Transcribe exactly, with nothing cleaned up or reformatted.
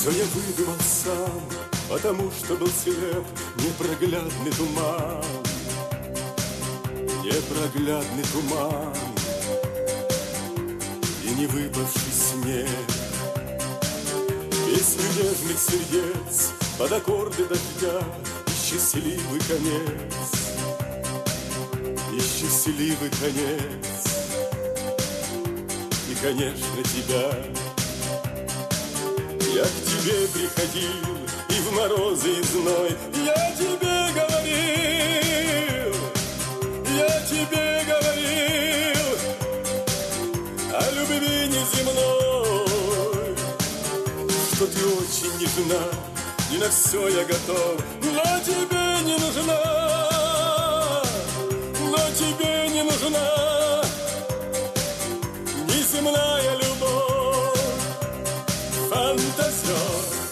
Все я выдумал сам, потому что был слеп, непроглядный туман, непроглядный туман и не выпавший снег. Песню нежных сердец под аккорды дождя и счастливый конец, и счастливый конец, и, конечно, тебя. Я к тебе приходил и в морозы и зной, я тебе говорил, я тебе говорил о любви неземной, что ты очень нежна, и на все я готов, но тебе не нужна, но тебе не нужна неземная любовь. Фантазер,